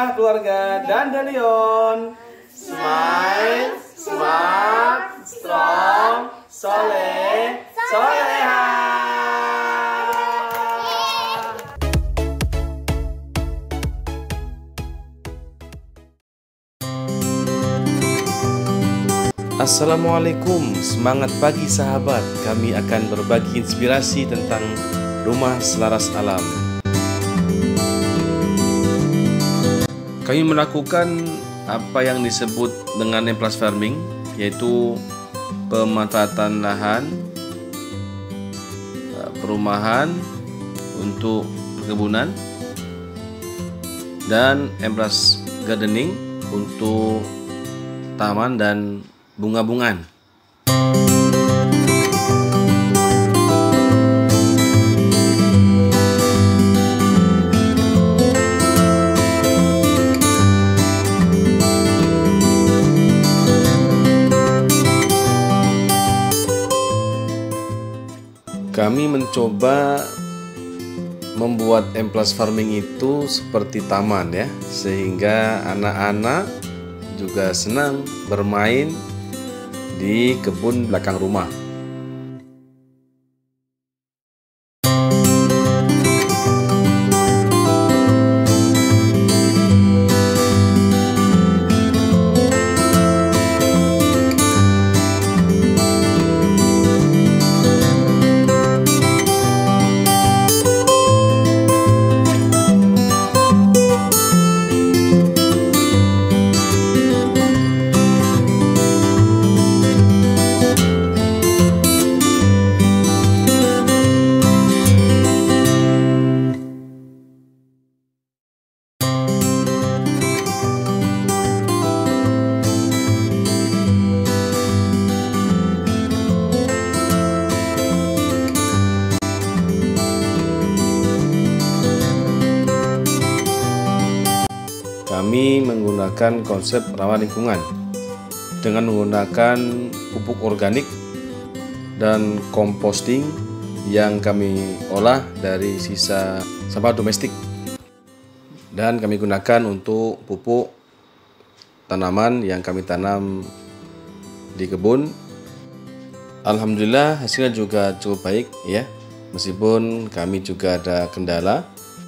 Rumah Keluarga Dandelion. Smile, smart, strong, soleh, soleha. Assalamualaikum, semangat pagi sahabat. Kami akan berbagi inspirasi tentang rumah selaras alam. Kami melakukan apa yang disebut dengan M+ farming, yaitu pemanfaatan lahan perumahan untuk perkebunan, dan M+ gardening untuk taman dan bunga-bungaan. Kami mencoba membuat M+ farming itu seperti taman ya, sehingga anak-anak juga senang bermain di kebun belakang rumah. Kami menggunakan konsep ramah lingkungan dengan menggunakan pupuk organik dan composting yang kami olah dari sisa sampah domestik, dan kami gunakan untuk pupuk tanaman yang kami tanam di kebun. Alhamdulillah hasilnya juga cukup baik ya, meskipun kami juga ada kendala,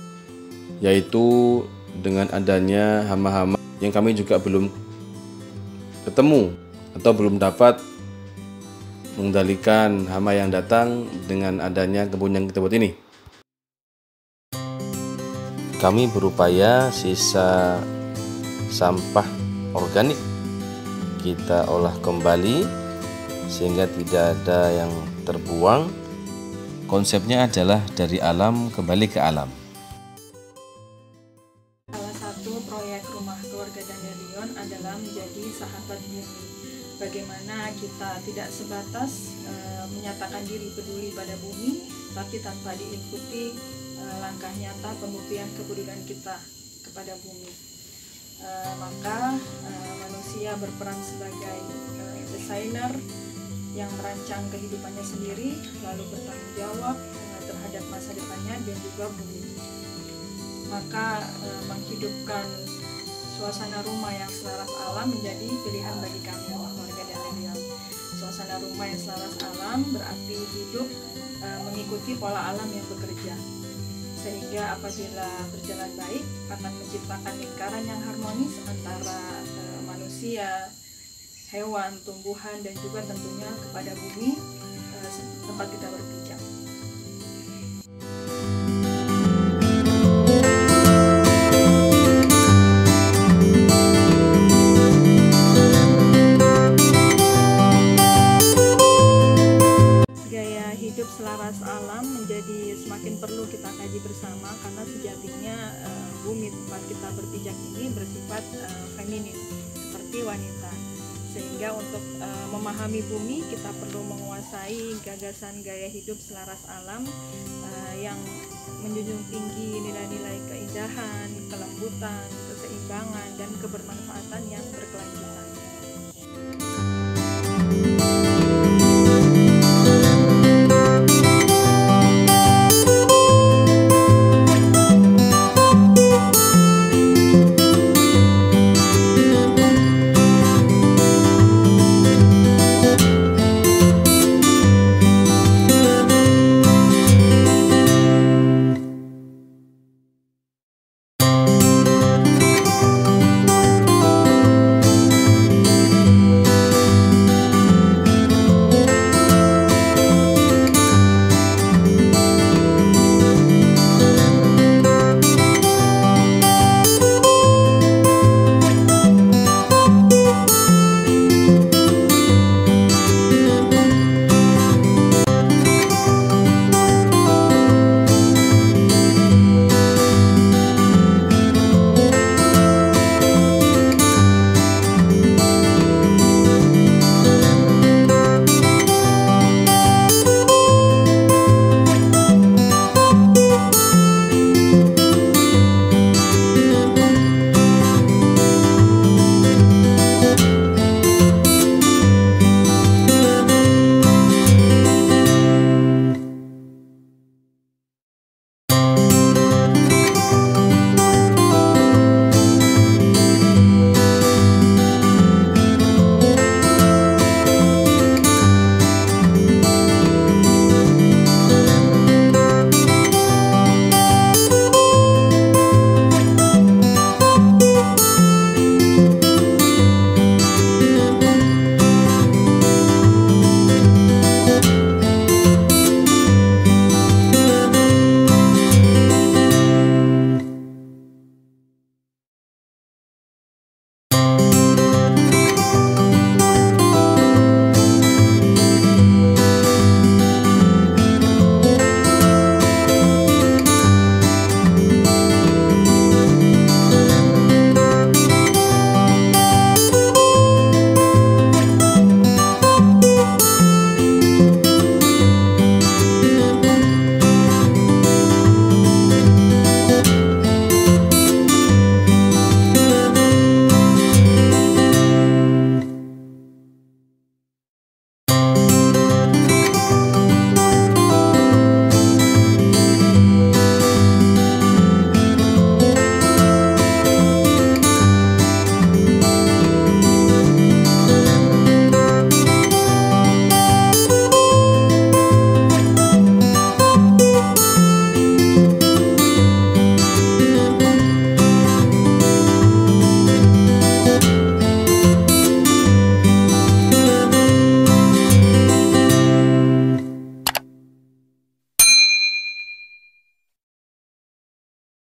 yaitu dengan adanya hama-hama yang kami juga belum ketemu atau belum dapat mengendalikan hama yang datang dengan adanya kebun yang kita buat ini. Kami berupaya sisa sampah organik kita olah kembali sehingga tidak ada yang terbuang. Konsepnya adalah dari alam kembali ke alam. Proyek Rumah Keluarga Dandelion adalah menjadi sahabat bumi. Bagaimana kita tidak sebatas menyatakan diri peduli pada bumi, tapi tanpa diikuti langkah nyata pembuktian kepedulian kita kepada bumi. Maka manusia berperan sebagai desainer yang merancang kehidupannya sendiri, lalu bertanggung jawab terhadap masa depannya dan juga bumi. Maka menghidupkan suasana rumah yang selaras alam menjadi pilihan bagi kami Rumah Keluarga Dandelion. Suasana rumah yang selaras alam berarti hidup mengikuti pola alam yang bekerja, sehingga apabila berjalan baik akan menciptakan lingkaran yang harmonis antara manusia, hewan, tumbuhan, dan juga tentunya kepada bumi tempat kita berpijak. Selaras alam menjadi semakin perlu kita kaji bersama, karena sejatinya bumi tempat kita berpijak ini bersifat feminin seperti wanita, sehingga untuk memahami bumi kita perlu menguasai gagasan gaya hidup selaras alam yang menjunjung tinggi nilai-nilai keindahan, kelembutan, keseimbangan, dan kebermanfaatan yang berkelanjutan.